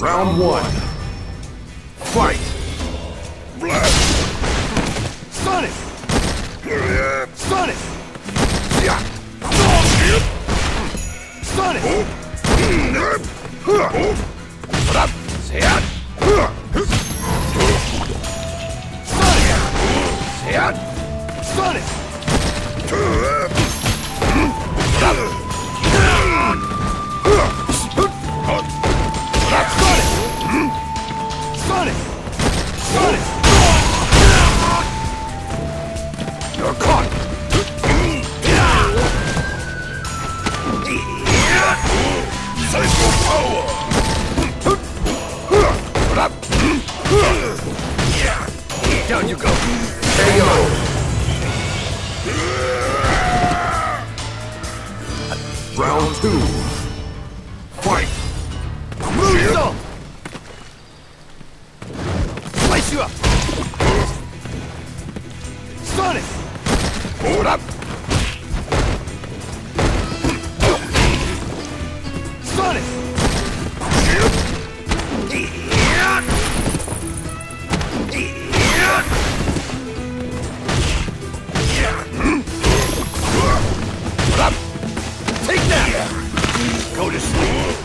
Round one. Fight! Sonic! Sonic! Sonic! Sonic! Sonic! Sonic! You're caught! Psycho power! Down you go! KO! Round two. Fight! Move! Slice you up! Sonic! Hold up! Sonic! Take that! Go to sleep!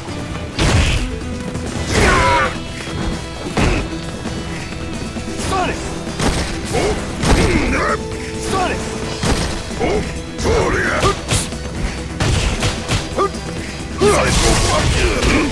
Sonic! Sonic! Psycho power!